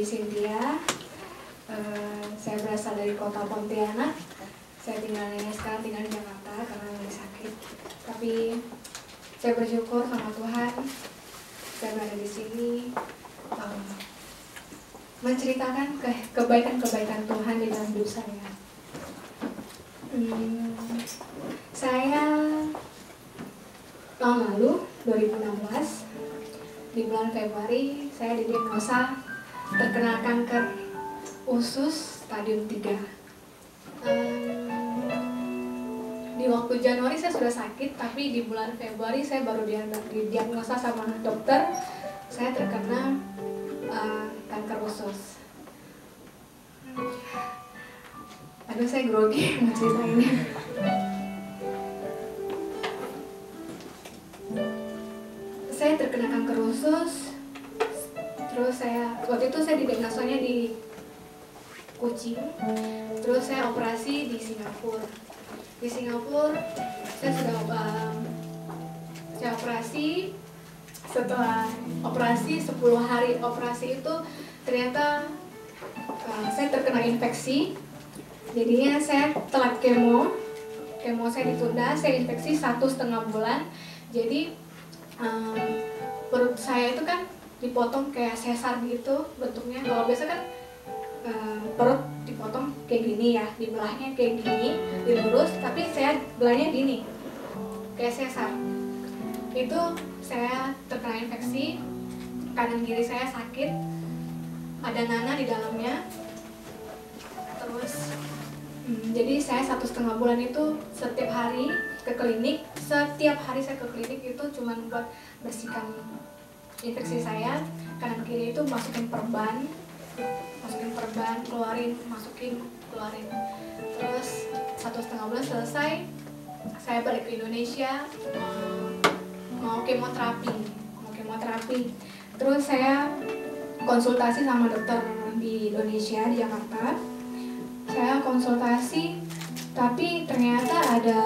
Cynthia. Saya berasal dari kota Pontianak. Saya sekarang tinggal di Jakarta karena lagi sakit. Tapi saya bersyukur sama Tuhan. Saya berada di sini menceritakan kebaikan-kebaikan Tuhan di dalam hidup saya. Saya tahun lalu 2016 di bulan Februari saya didiagnosa terkena kanker usus stadium 3. Di waktu Januari saya sudah sakit, tapi di bulan Februari saya baru didiagnosa sama dokter saya terkena kanker usus. Aduh, saya grogi mau ceritainnya. Saya terkena kanker usus. Terus waktu itu saya didiagnosanya di Kucing. Terus saya operasi di Singapura. Di Singapura saya sudah saya operasi. Setelah operasi 10 hari operasi itu ternyata saya terkena infeksi. Jadinya saya telat kemo saya ditunda, saya infeksi 1,5 bulan. Jadi perut saya itu kan dipotong kayak sesar gitu bentuknya. Kalau biasa kan perut dipotong kayak gini ya, dibelahnya kayak gini, dilurus, tapi saya belahnya gini, kayak sesar. Itu saya terkena infeksi, kanan kiri saya sakit, ada nanah di dalamnya. Terus jadi saya 1,5 bulan itu setiap hari ke klinik. Setiap hari saya ke klinik itu cuma buat bersihkan infeksi saya. Kanan kiri itu masukin perban, keluarin, masukin, keluarin. Terus 1,5 bulan selesai, saya balik ke Indonesia mau kemoterapi. Terus saya konsultasi sama dokter di Indonesia, di Jakarta. Saya konsultasi, tapi ternyata ada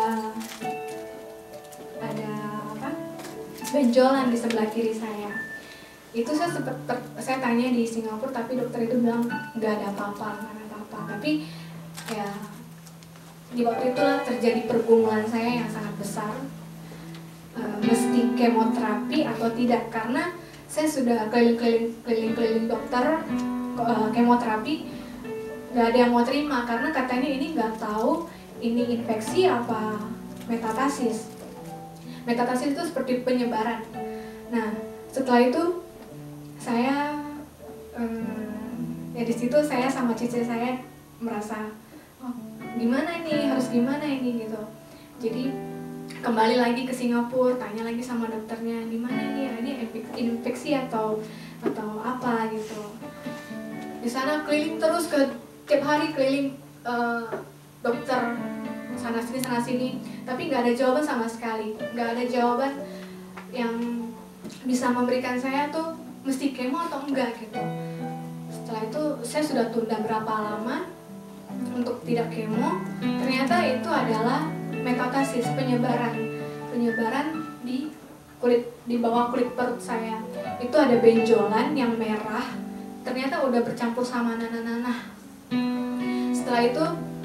benjolan di sebelah kiri saya. Itu saya tanya di Singapura, tapi dokter itu bilang nggak ada apa-apa. Tapi ya di waktu itulah terjadi pergumulan saya yang sangat besar. Mesti kemoterapi atau tidak, karena saya sudah keliling dokter kemoterapi, nggak ada yang mau terima karena katanya ini nggak tahu ini infeksi apa metatasis. Metatasis itu seperti penyebaran. Nah, setelah itu saya ya di situ saya sama cici saya merasa gimana ini, harus gimana ini gitu. Jadi kembali lagi ke Singapura, tanya lagi sama dokternya gimana ini infeksi atau apa gitu. Di sana keliling terus, tiap hari keliling dokter sana sini, tapi nggak ada jawaban sama sekali. Nggak ada jawaban yang bisa memberikan saya tuh mesti kemo atau enggak gitu. Setelah itu saya sudah tunda berapa lama untuk tidak kemo. Ternyata itu adalah metatasis, penyebaran di kulit, di bawah kulit perut saya. Itu ada benjolan yang merah. Ternyata udah bercampur sama nanah-nanah. Setelah itu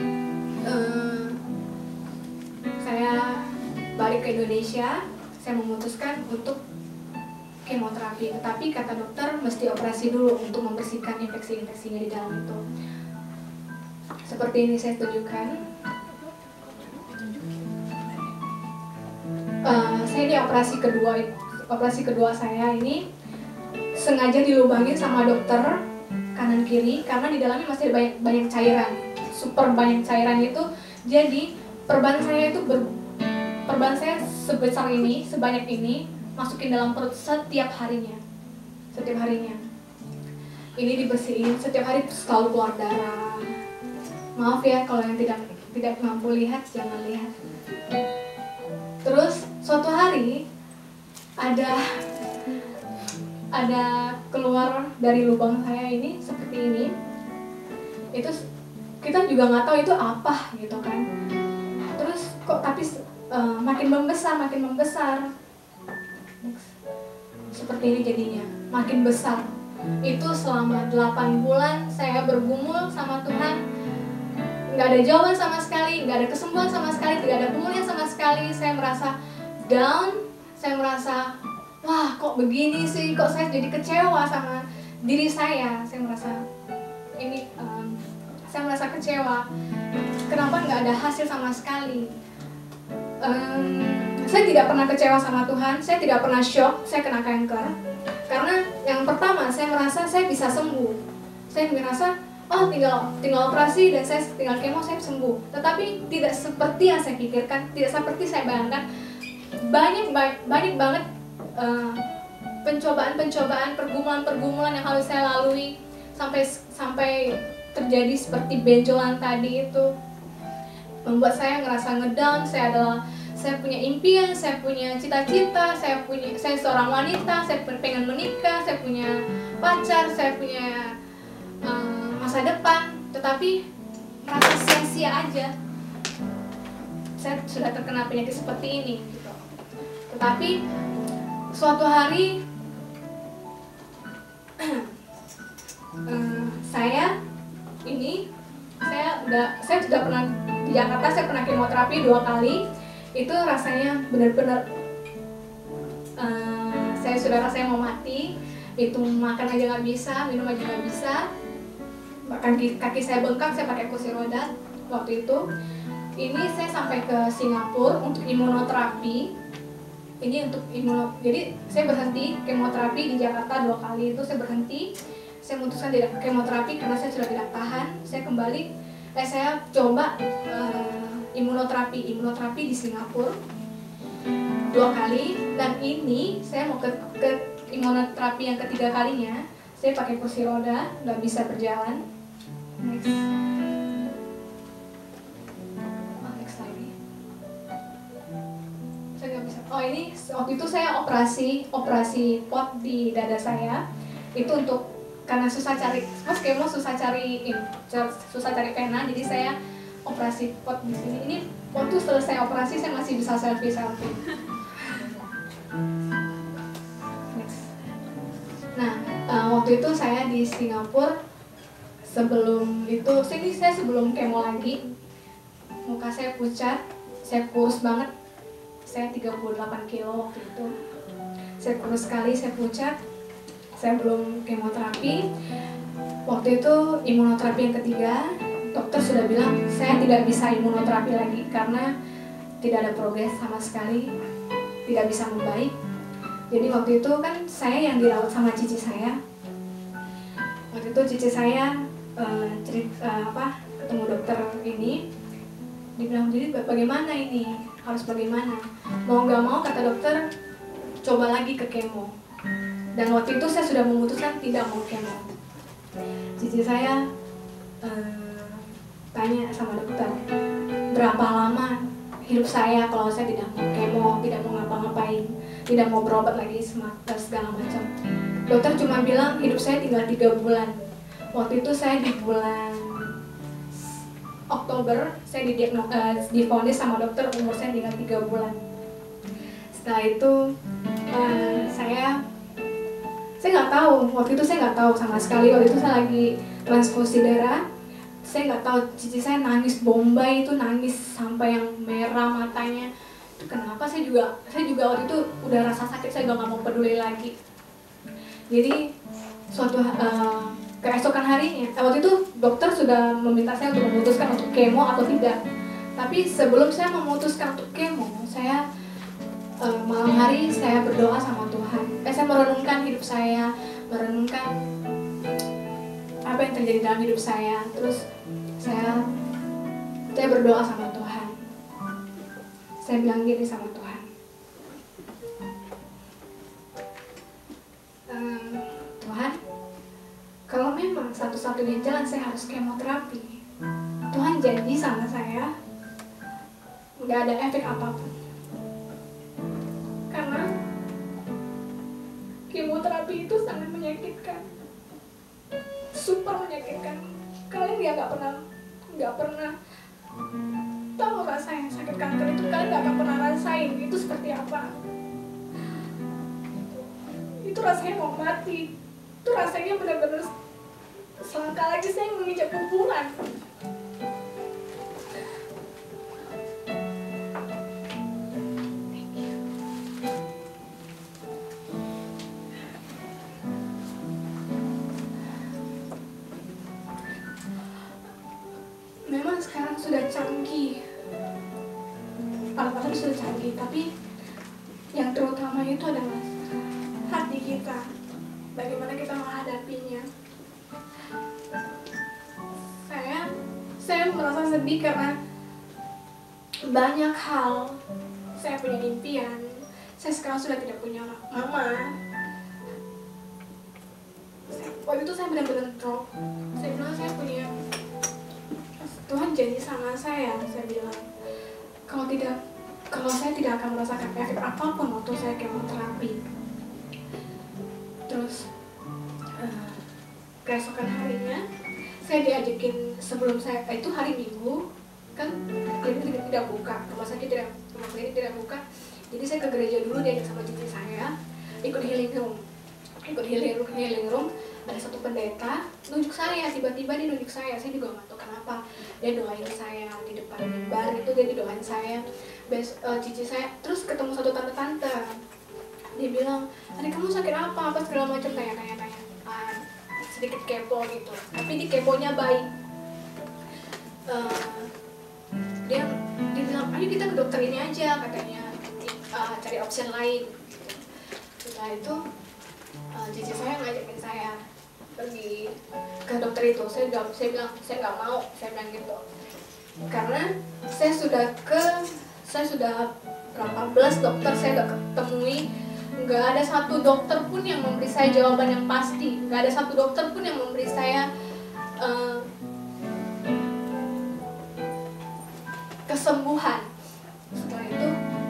saya balik ke Indonesia. Saya memutuskan untuk kemoterapi, tetapi kata dokter mesti operasi dulu untuk membersihkan infeksi-infeksinya di dalam itu. Seperti ini saya tunjukkan. Saya di operasi kedua saya ini sengaja dilubangin sama dokter kanan kiri karena di dalamnya masih ada banyak cairan, super banyak cairan itu. Jadi perban saya sebesar ini, sebanyak ini, masukin dalam perut setiap harinya. Ini dibersihin setiap hari, selalu keluar darah. Maaf ya kalau yang tidak mampu lihat, jangan lihat. Terus suatu hari ada keluar dari lubang saya ini seperti ini. Itu kita juga nggak tahu itu apa gitu kan. Terus kok tapi makin membesar. Seperti ini jadinya, makin besar. Itu selama 8 bulan saya bergumul sama Tuhan. Nggak ada jawaban sama sekali, nggak ada kesembuhan sama sekali, tidak ada pemulihan sama sekali. Saya merasa down, saya merasa, wah kok begini sih, kok saya jadi kecewa sama diri saya. Saya merasa saya merasa kecewa. Kenapa nggak ada hasil sama sekali? Saya tidak pernah kecewa sama Tuhan, saya tidak pernah shock saya kena kanker. Karena yang pertama, saya merasa saya bisa sembuh. Saya merasa, oh tinggal operasi dan saya tinggal kemo, saya sembuh. Tetapi tidak seperti yang saya pikirkan, tidak seperti saya bayangkan. Banyak banget pencobaan-pencobaan, pergumulan-pergumulan yang harus saya lalui sampai terjadi seperti benjolan tadi itu. Membuat saya ngerasa ngedown. Saya punya impian, saya punya cita-cita, saya seorang wanita, saya pengen menikah, saya punya pacar, saya punya masa depan, tetapi merasa sia-sia aja. Saya sudah terkena penyakit seperti ini gitu. Tetapi suatu hari saya sudah pernah di Jakarta, saya pernah kemoterapi 2 kali. Itu rasanya benar-benar saya sudah rasanya mau mati. Itu makan aja nggak bisa, minum aja nggak bisa, bahkan kaki saya bengkak, saya pakai kursi roda waktu itu. Ini saya sampai ke Singapura untuk imunoterapi. Jadi saya berhenti kemoterapi di Jakarta 2 kali. Itu saya berhenti, saya memutuskan tidak kemoterapi karena saya sudah tidak tahan. Saya coba imunoterapi di Singapura 2 kali, dan ini saya mau ke imunoterapi yang ketiga kalinya. Saya pakai kursi roda, nggak bisa berjalan. Next lagi. Saya nggak bisa. Oh ini waktu itu saya operasi pot di dada saya. Itu karena susah cari, pas kemo susah cari pena, jadi saya operasi pot di sini. Ini waktu selesai operasi saya masih bisa selfie. Next. Nah, waktu itu saya di Singapura. Sebelum kemo lagi, muka saya pucat, saya kurus banget. Saya 38 kilo waktu itu. Saya kurus sekali, saya pucat. Saya belum kemoterapi. Waktu itu imunoterapi yang ketiga, dokter sudah bilang saya tidak bisa imunoterapi lagi karena tidak ada progres sama sekali, tidak bisa membaik. Jadi waktu itu kan saya yang dirawat sama cici saya. Waktu itu cici saya ketemu dokter ini, dibilang, jadi bagaimana ini, harus bagaimana? Mau nggak mau kata dokter, coba lagi ke kemo. Dan waktu itu saya sudah memutuskan tidak mau kemo. Cici saya tanya sama dokter, berapa lama hidup saya kalau saya tidak mau kemo, tidak mau ngapa-ngapain, tidak mau berobat lagi segala macam. Dokter cuma bilang hidup saya tinggal 3 bulan. Waktu itu saya di bulan Oktober, saya divonis sama dokter umur saya tinggal 3 bulan. Setelah itu saya nggak tahu, waktu itu saya nggak tahu sama sekali. Waktu itu saya lagi transfusi darah. Saya nggak tahu, cici saya nangis bombay, itu nangis sampai yang merah matanya. Itu kenapa? Saya juga waktu itu udah rasa sakit, saya nggak mau peduli lagi. Jadi keesokan harinya, waktu itu dokter sudah meminta saya untuk memutuskan untuk kemo atau tidak. Tapi sebelum saya memutuskan untuk kemo, saya malam hari saya berdoa sama Tuhan. Saya merenungkan hidup saya, merenungkan apa yang terjadi dalam hidup saya. Terus saya berdoa sama Tuhan. Saya bilang gini sama Tuhan, Tuhan, kalau memang satu-satunya jalan saya harus kemoterapi, Tuhan janji sama saya nggak ada efek apapun. Karena kemoterapi itu sangat menyakitkan, super menyakitkan. Kalian nggak pernah tahu rasanya sakit kanker itu, kalian nggak akan pernah rasain itu seperti apa. Itu rasanya mau mati. Itu rasanya benar-benar selangkah lagi saya menginjak kuburan. Memang sekarang sudah canggih, alat-alat sudah canggih, tapi yang terutama itu adalah hati kita, bagaimana kita menghadapinya. Saya merasa sedih karena banyak hal. Saya punya impian, saya sekarang sudah tidak punya mama. Waktu itu saya benar-benar drop. Saya bilang saya punya, Tuhan janji sama saya bilang kalau saya tidak akan merasakan efek apapun waktu saya kemoterapi. Terus keesokan harinya saya diajakin, sebelum saya itu hari Minggu kan klinik tidak buka, rumah klinik tidak buka, jadi saya ke gereja dulu, diajak sama cici saya ikut healing room. Ada satu pendeta nunjuk saya, tiba-tiba dia nunjuk saya juga nggak tahu kenapa. Dia doain saya di depan mimbar itu, dia didoain saya. Cici saya terus ketemu satu tante, dia bilang, adik kamu sakit apa segala macam, tanya. Sedikit kepo gitu, tapi di keponya baik. Dia bilang, ayo kita ke dokter ini aja katanya, cari opsi lain. Setelah itu cici saya ngajakin saya pergi ke dokter itu. Saya bilang saya nggak mau, saya bilang gitu, karena saya sudah berapa belas dokter saya udah ketemui, nggak ada satu dokter pun yang memberi saya jawaban yang pasti, nggak ada satu dokter pun yang memberi saya kesembuhan. Setelah itu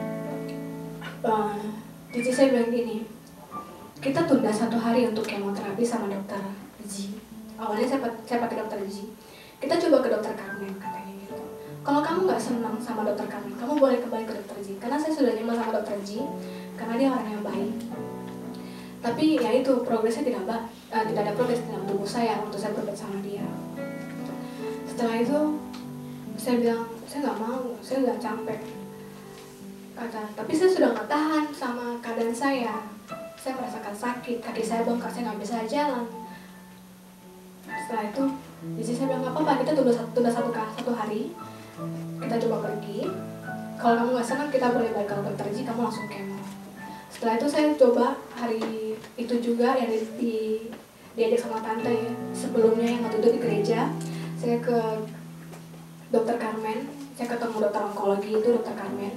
cici saya bilang gini, kita tunda 1 hari untuk kemoterapi sama dokter G. Awalnya saya pakai dokter G. Kita coba ke dokter Carmen katanya gitu. Kalau kamu nggak senang sama dokter Carmen, kamu boleh kembali ke dokter G. Karena saya sudah nyaman sama dokter G, karena dia orang yang baik. Tapi ya itu progresnya tidak ada progres dalam tubuh saya untuk saya berobat sama dia. Setelah itu saya bilang saya nggak mau, saya nggak capek. Tapi saya sudah nggak tahan sama keadaan saya. Saya merasakan sakit, kaki saya bengkak, saya nggak bisa jalan. Setelah itu, jadi saya bilang nggak apa-apa, kita tunda satu hari, kita coba pergi. Kalau kamu nggak senang, kita boleh balik ke dokter G, kamu langsung kemo. Setelah itu saya coba hari itu juga yang diajak sama tante ya. Sebelumnya yang waktu itu di gereja, saya ke dokter Carmen, saya ketemu dokter onkologi itu, dokter Carmen.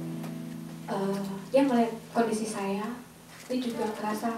Dia melihat kondisi saya. Dia juga merasa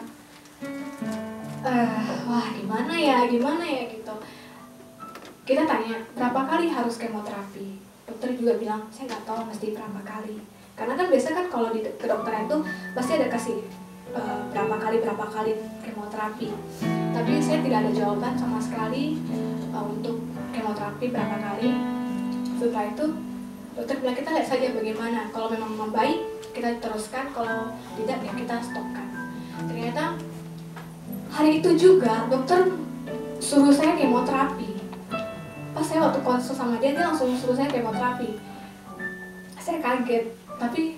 wah gimana ya gitu. Kita tanya berapa kali harus kemoterapi, dokter juga bilang saya nggak tahu mesti berapa kali, karena kan biasa kan kalau ke dokter itu pasti ada kasih berapa kali kemoterapi, tapi saya tidak ada jawaban sama sekali untuk kemoterapi berapa kali. Setelah itu dokter bilang kita lihat saja bagaimana, kalau memang membaik kita teruskan, kalau tidak ya kita stopkan. Ternyata hari itu juga dokter suruh saya kemoterapi. Pas saya waktu konsul sama dia langsung suruh saya kemoterapi. Saya kaget, tapi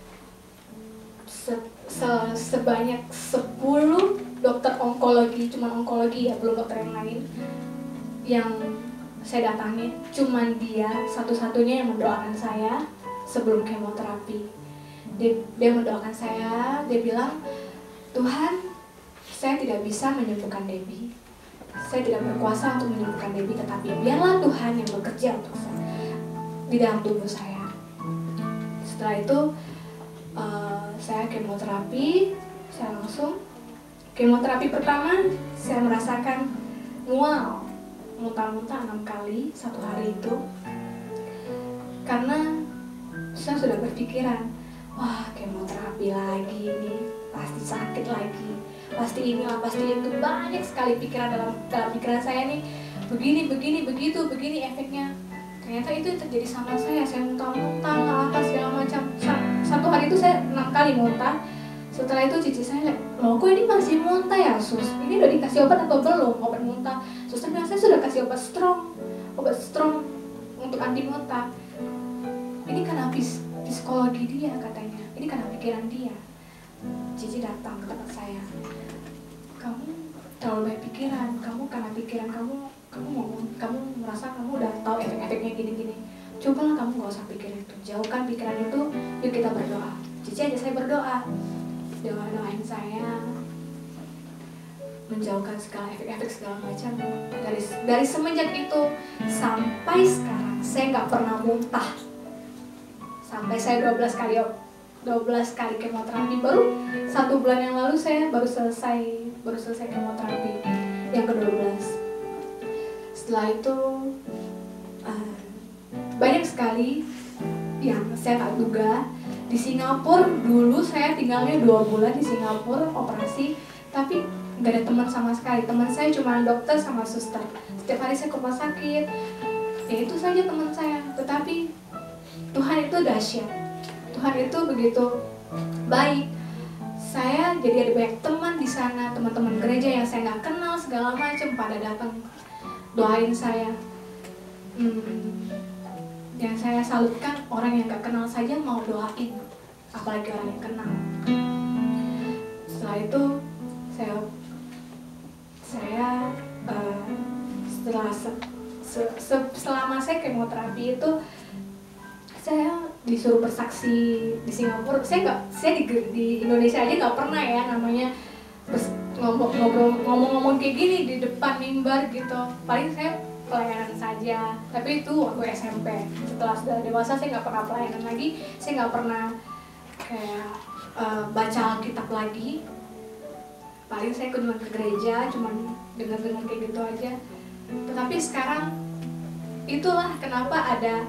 sebanyak 10 dokter onkologi, cuman onkologi ya, belum dokter yang lain, yang saya datangi, cuman dia satu-satunya yang mendoakan saya sebelum kemoterapi. Dia mendoakan saya, dia bilang, Tuhan, saya tidak bisa menyembuhkan Debbie. Saya tidak berkuasa untuk menyembuhkan Debbie, tetapi biarlah Tuhan yang bekerja untuk saya di dalam tubuh saya. Setelah itu saya kemoterapi, saya langsung kemoterapi pertama saya merasakan mual, muntah-muntah 6 kali 1 hari itu, karena saya sudah berpikiran, wah kemoterapi lagi nih, pasti sakit lagi, pasti inilah, pasti itu, banyak sekali pikiran dalam pikiran saya nih, begini efeknya. Ternyata itu terjadi sama saya muntah-muntah, apa segala macam. 1 hari itu saya 6 kali muntah. Setelah itu cici saya, loh kok ini masih muntah ya, sus, ini udah dikasih obat atau belum, obat muntah. Suster bilang saya sudah kasih obat strong untuk anti muntah. Ini karena psikologi dia katanya, ini karena pikiran dia. Cici datang ke tempat saya, kamu terlalu banyak pikiran, kamu karena pikiran kamu merasa kamu udah tahu efek-efeknya gini-gini. Cobalah kamu gak usah pikirin itu, jauhkan pikiran itu, yuk kita berdoa. Cici aja saya berdoa, doain saya menjauhkan segala efek-efek segala macam. Dari semenjak itu sampai sekarang saya nggak pernah muntah. Sampai saya 12 kali kemoterapi, baru 1 bulan yang lalu saya baru selesai kemoterapi yang ke-12. Setelah itu banyak sekali yang saya tak duga. Di Singapura dulu saya tinggalnya 2 bulan di Singapura operasi, tapi nggak ada teman sama sekali. Teman saya cuma dokter sama suster. Setiap hari saya ke rumah sakit, ya itu saja teman saya. Tetapi Tuhan itu dahsyat, Tuhan itu begitu baik. Saya jadi ada banyak teman di sana, teman-teman gereja yang saya nggak kenal segala macam pada datang doain saya. Yang saya salutkan, orang yang nggak kenal saja mau doain, apalagi orang yang kenal. Setelah itu selama saya kemoterapi itu saya disuruh bersaksi di Singapura. Saya di Indonesia aja nggak pernah ya namanya ngomong kayak gini di depan mimbar gitu. Paling saya pelayanan saja, tapi itu waktu SMP. Setelah sudah dewasa saya nggak pernah pelayanan lagi, saya nggak pernah kayak baca Alkitab lagi. Paling saya cuma ke gereja, cuma dengar kayak gitu aja. Tetapi sekarang itulah kenapa ada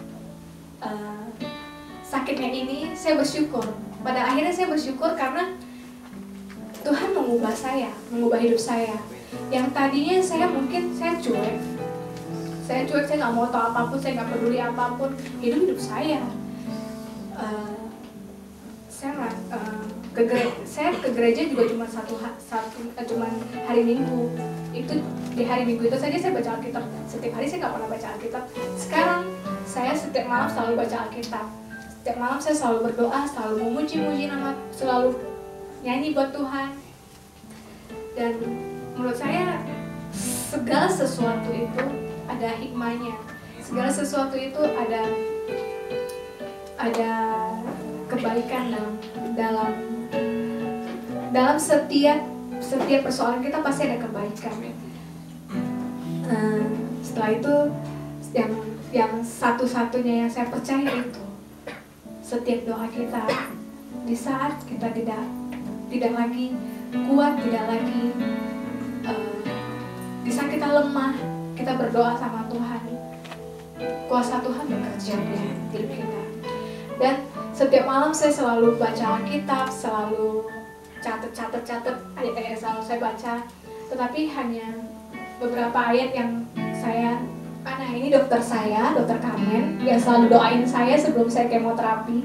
sakitnya ini. Saya bersyukur. Pada akhirnya saya bersyukur karena Tuhan mengubah hidup saya. Yang tadinya saya cuek, saya nggak mau tahu apapun, saya nggak peduli apapun hidup saya. Saya ke gereja juga cuma cuma hari Minggu. Itu di hari Minggu itu saja saya baca Alkitab. Setiap hari saya nggak pernah baca Alkitab. Sekarang saya setiap malam selalu baca Alkitab. Setiap malam saya selalu berdoa, selalu memuji nama, selalu nyanyi buat Tuhan. Dan menurut saya segala sesuatu itu ada hikmahnya. Segala sesuatu itu ada kebaikan dalam setiap persoalan kita pasti ada kebaikan. Setelah itu yang satu-satunya yang saya percaya itu setiap doa kita di saat kita tidak lagi kuat, tidak lagi di saat kita lemah, kita berdoa sama Tuhan, kuasa Tuhan bekerja di hidup kita. Dan setiap malam saya selalu baca Alkitab, selalu catat ayat-ayat selalu saya baca. Tetapi hanya beberapa ayat yang ini dokter Carmen yang selalu doain saya sebelum saya kemoterapi.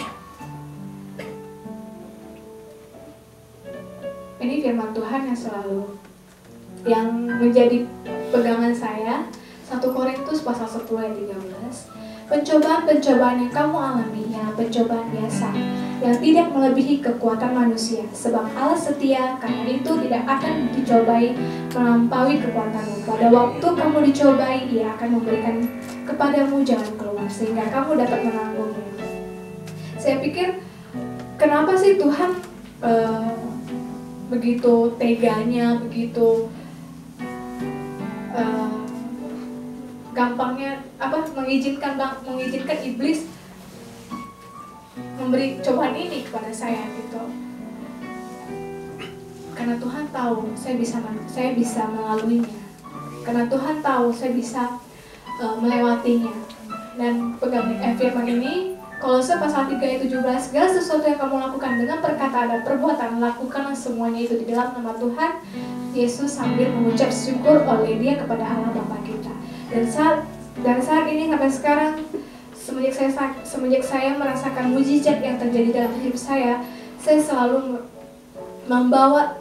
Ini firman Tuhan yang menjadi pegangan saya. 1 Korintus pasal 10 ayat 13. Pencobaan-pencobaan yang kamu alami ya pencobaan biasa yang tidak melebihi kekuatan manusia, sebab Allah setia, karena itu tidak akan dicobai melampaui kekuatanmu. Pada waktu kamu dicobai, Ia akan memberikan kepadamu jalan keluar sehingga kamu dapat menanggungnya. Saya pikir kenapa sih Tuhan begitu teganya, begitu gampangnya mengizinkan iblis memberi cobaan ini kepada saya gitu. Karena Tuhan tahu saya bisa melaluinya. Karena Tuhan tahu saya bisa melewatinya. Dan pegang firman ini, Kolose pasal 3 ayat 17, segala sesuatu yang kamu lakukan dengan perkataan dan perbuatan, lakukanlah semuanya itu di dalam nama Tuhan Yesus sambil mengucap syukur oleh Dia kepada Allah Bapa kita. Dan saat ini sampai sekarang, semenjak saya merasakan mujizat yang terjadi dalam hidup saya selalu membawa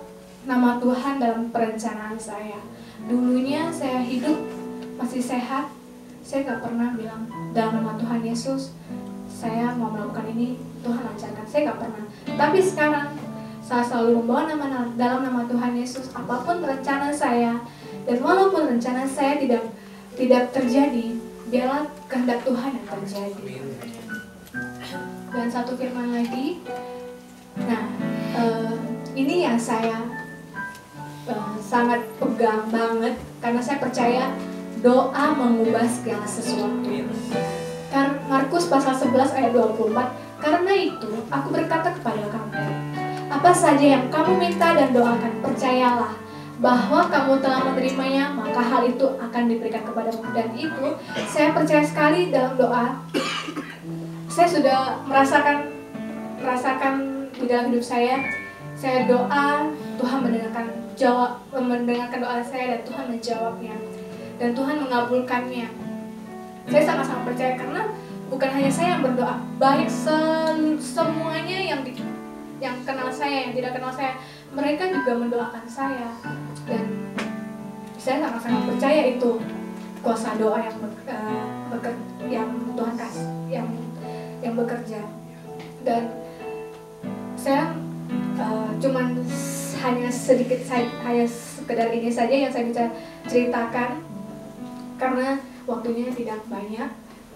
nama Tuhan dalam perencanaan saya. Dulunya saya hidup masih sehat, saya gak pernah bilang dalam nama Tuhan Yesus saya mau melakukan ini, Tuhan lancarkan. Saya gak pernah. Tapi sekarang saya selalu membawa dalam nama Tuhan Yesus apapun rencana saya. Dan walaupun rencana saya tidak terjadi, biarlah kehendak Tuhan yang terjadi. Dan satu firman lagi, nah ini yang saya sangat pegang banget, karena saya percaya doa mengubah segala sesuatu. Markus pasal 11 ayat 24, karena itu aku berkata kepada kamu, apa saja yang kamu minta dan doakan, percayalah bahwa kamu telah menerimanya, maka hal itu akan diberikan kepadamu. Dan itu saya percaya sekali dalam doa. Saya sudah merasakan di dalam hidup saya doa, Tuhan mendengarkan doa saya dan Tuhan menjawabnya. Dan Tuhan mengabulkannya. Saya sangat-sangat percaya, karena bukan hanya saya yang berdoa, baik semuanya yang kenal saya, yang tidak kenal saya, mereka juga mendoakan saya. Dan saya sangat-sangat percaya itu kuasa doa yang Tuhan kasih, yang bekerja. Dan saya cuman hanya sekedar ini saja yang saya bisa ceritakan, karena waktunya tidak banyak.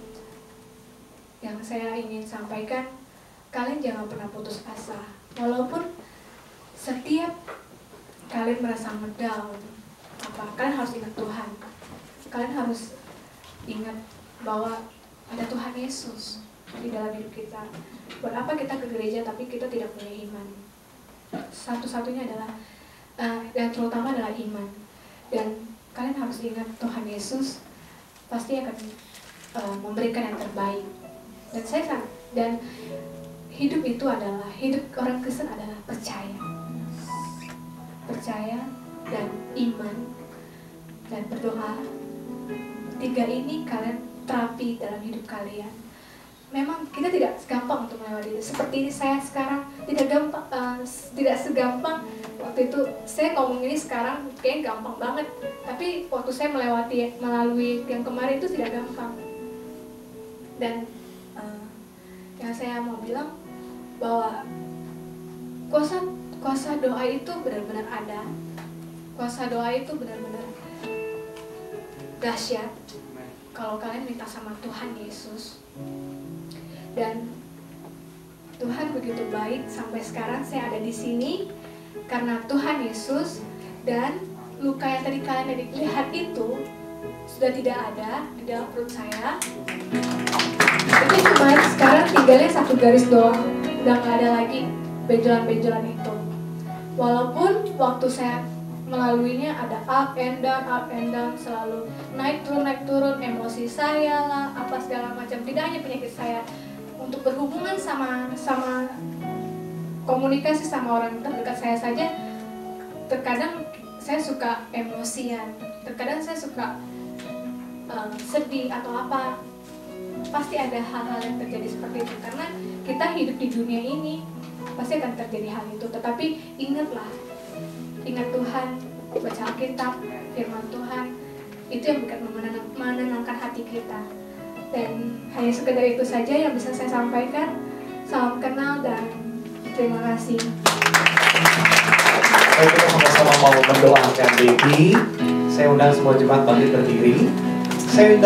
Yang saya ingin sampaikan, kalian jangan pernah putus asa. Walaupun setiap kalian merasa down, kalian harus ingat Tuhan. Kalian harus ingat bahwa ada Tuhan Yesus di dalam hidup kita. Buat apa kita ke gereja tapi kita tidak punya iman? Satu-satunya adalah yang terutama adalah iman. Dan kalian harus ingat Tuhan Yesus pasti akan memberikan yang terbaik. Dan hidup itu adalah, hidup orang Kristen adalah percaya dan iman dan berdoa. Tiga ini kalian terapi dalam hidup kalian. Memang kita tidak segampang untuk melewati. Seperti ini saya sekarang tidak segampang waktu itu. Saya ngomong ini sekarang kayaknya gampang banget, tapi waktu saya melalui yang kemarin itu tidak gampang. Dan yang saya mau bilang bahwa kuasa doa itu benar-benar ada. Kuasa doa itu benar-benar dahsyat kalau kalian minta sama Tuhan Yesus. Dan Tuhan begitu baik, sampai sekarang saya ada di sini karena Tuhan Yesus. Dan luka yang tadi kalian lihat itu sudah tidak ada di dalam perut saya. Itu cuma sekarang tinggalnya satu garis doang, udah nggak ada lagi benjolan-benjolan itu. Walaupun waktu saya melaluinya ada up and down, selalu naik turun, emosi saya lah, apa segala macam. Tidak hanya penyakit saya, untuk berhubungan sama komunikasi sama orang terdekat saya saja, terkadang saya suka emosian, terkadang saya suka sedih atau apa. Pasti ada hal-hal yang terjadi seperti itu, karena kita hidup di dunia ini pasti akan terjadi hal itu. Tetapi ingat Tuhan, baca Alkitab, firman Tuhan, itu yang akan menenangkan hati kita. Dan hanya sekedar itu saja yang bisa saya sampaikan. Salam kenal dan terima kasih. Baik, kita sama-sama mau mendoakan Debbie. Saya undang semua jemaat bangkit berdiri. Saya